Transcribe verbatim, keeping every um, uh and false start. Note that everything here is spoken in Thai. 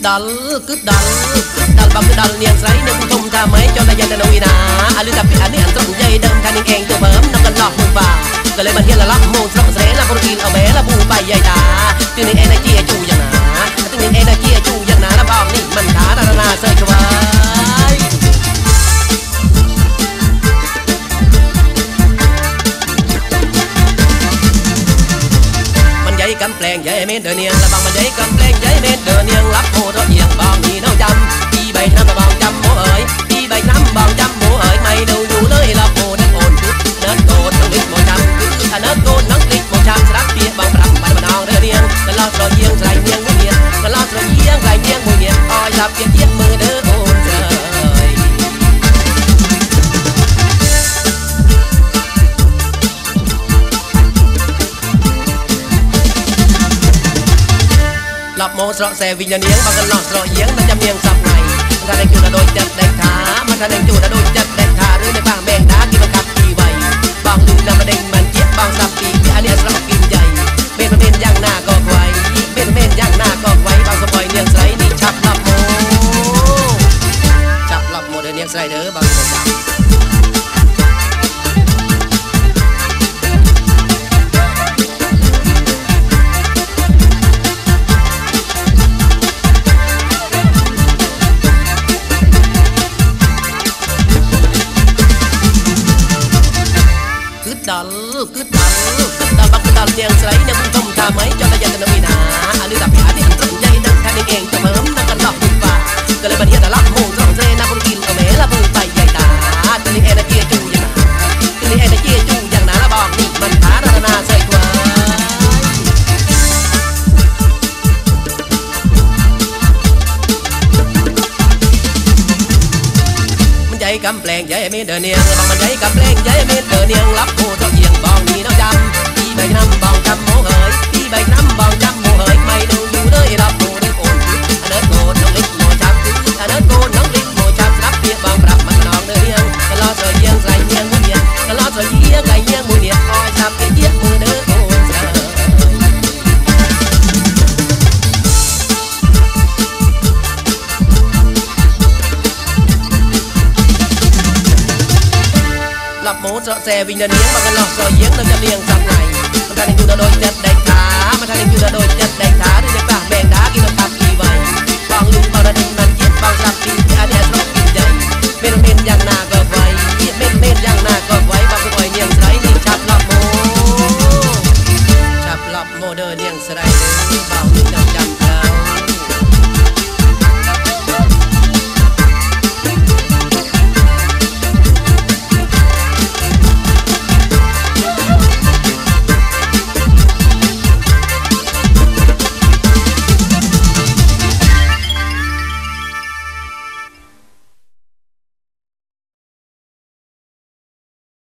ดัลกึดดัลกึดดัลบักกึดดัลเนียงไซนึกทุ่มท่าไม้จนตะยันตะนวีนาอาลือตับปีอันนี้อันตรงใจเดิมทันเองตัวเบิ่มน้ำกันหลอกมือป่าก็เลยมาเฮียละลักโมงสระเสละโปรตีนเอาแม่ละบูใบใหญ่ตาตึงในเอเนจีจูอย่างหนาตึงในเอเนจีจูอย่างหนาละบอกนี่มันขาดานาเสยกระวายมันใหญ่กำแปลงใหญ่เม็ดเดินเนียงละบางมันใหญ่กำแปลงใหญ่เม็ดเดินเนียงรับโมรถเอียงบองนี่น้องจำปีใบน้ำบองจำโมเอ๋ยปีใบน้ำบองจำโมเอ๋ยไม่ดูอยู่เลยละโมนักโอนเนิร์ดโกนน้องลิกโมจำถ้าเนิร์ดโกนน้องลิกโมจำสลับเปียบองปรับบันบันนองเดินเนียงกะลอดรอยเยียงใส่เนียงมือเนียงกะลอดรอยเยียงใส่เนียงมือเนียงอ้อยจับเยียงเยียงมือเด้อโอนเจยหลับโมสระแสวิญญาณเนียงบางกันหลอดสระเยียงนั่นจำเนียงสับไงมันทันเองจูดโดยจัดแดกขามันทันเองจูดโดยจัดแดกขาหรือในบางแมงดากินมันขับปีไวบางลืมนำมาเด้งมันเจี๊ยบบางสับปีอันนี้สระกินใหญ่เบ็ดมันเป็นย่างหน้าก็ไวเบ็ดมันเป็นย่างหน้าก็ไวบางสปอยเนียงไซนี่ชับหลับโมชับหลับโมเดินเนียงไซเด้อบางคนจับดัลกึดดัลกึดดัลบักกึดดัลเนียงไซเนี่ยมึงทุ่มท่าไม้จนตะยันตะนวีนาอันนี้ตับปีอันนี้อันตรงใจดังทันเองตัวเบิ่มนั่งกันหลอกมือป่าก็เลยมาเฮียแต่ลักโมงสองเซน่าคนกินเอาแม่ละบูใบใหญ่ตาตัวนี้เอเนจีจูอย่างหนาตัวนี้เอเนจีจูอย่างหนาละบอกนี่มันขาดานาใส่กว่ามันใหญ่กำแปลงใหญ่เม็ดเดินเนียงบางมันใหญ่กำแปลงใหญ่เม็ดเดินเนียงรับโมเจ้าเอียงบองนี่น้องจำปีใบน้ำบองจำโมเอ๋ยปีใบน้ำบองจำโมเอ๋ยไม่ดูอยู่เลยรับโมได้โอนอันเนิร์ดโกนน้องลิกโมจำอันเนิร์ดโกนน้องลิกโมจำรับเปียบองปรับมันนองเดินเนียงกะลอเสยเยียงใส่เยียงมือเนียงกะลอเสยเยียงใส่เยียงมือเนียงอ้อยจับเยียงมือเด้อโอนเสยหลับโมสระแสวิญญาณเนียงบางกันหลอกสอยเยียงน้ำจะเลียงสับไงมันทันเองจูดโด